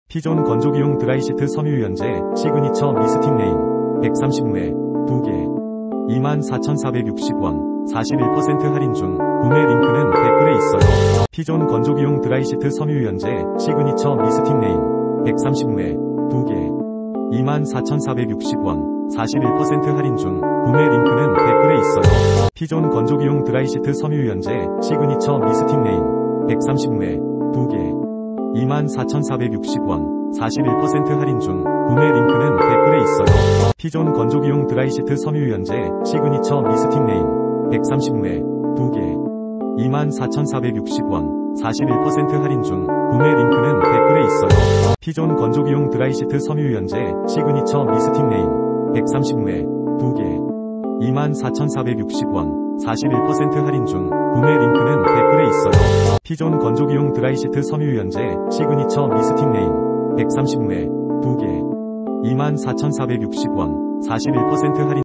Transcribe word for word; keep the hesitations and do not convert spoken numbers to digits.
피존 건조기용 드라이시트 섬유유연제 시그니처 미스틱 레인 백삼십 회 두 개 이만 사천사백육십 원 사십일 퍼센트 할인 중. 구매 링크는 댓글에 있어요. 피존 건조기용 드라이시트 섬유유연제 시그니처 미스틱 레인 백삼십 회 두 개 이만 사천사백육십 원 사십일 퍼센트 할인 중. 구매 링크는 댓글에 있어요. 피존 건조기용 드라이시트 섬유유연제 시그니처 미스틱 레인 백삼십 회 두 개 이만 사천사백육십 원 사십일 퍼센트 할인 중. 구매 링크는 댓글에 있어요. 피존 건조기용 드라이시트 섬유유연제 시그니처 미스틱 레인 백삼십 회 두 개 이만 사천사백육십 원 사십일 퍼센트 할인 중. 구매 링크는 댓글에 있어요. 피존 건조기용 드라이시트 섬유유연제 시그니처 미스틱 레인 백삼십 회 두 개 이만 사천사백육십 원 사십일 퍼센트 할인 중. 구매 링크는 댓글에 있어요. 피존 건조기용 드라이시트 섬유유연제 시그니처 미스틱 레인 백삼십 회 두 개 이만 사천사백육십 원 사십일 퍼센트 할인